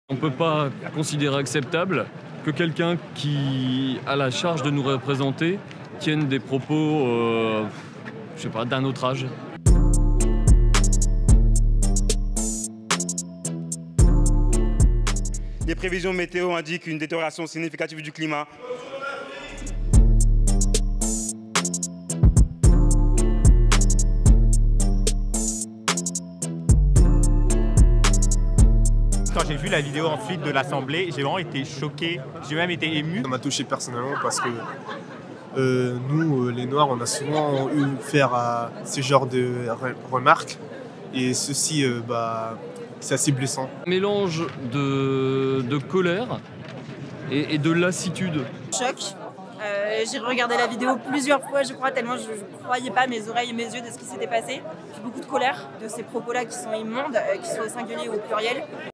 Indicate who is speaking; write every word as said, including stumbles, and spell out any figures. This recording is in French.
Speaker 1: On ne peut pas considérer acceptable que quelqu'un qui a la charge de nous représenter tienne des propos, euh, je sais pas, d'un autre âge.
Speaker 2: Les prévisions météo indiquent une détérioration significative du climat.
Speaker 3: Quand j'ai vu la vidéo ensuite de l'Assemblée, j'ai vraiment été choqué, j'ai même été ému.
Speaker 4: Ça m'a touché personnellement parce que euh, nous, euh, les Noirs, on a souvent eu faire à ce genre de re remarques et ceci, euh, bah, c'est assez blessant.
Speaker 1: Un mélange de, de colère et, et de lassitude.
Speaker 5: Choc. Euh, j'ai regardé la vidéo plusieurs fois, je crois, tellement je ne croyais pas mes oreilles et mes yeux de ce qui s'était passé. J'ai beaucoup de colère de ces propos-là qui sont immondes, euh, qui sont au singulier ou au pluriel.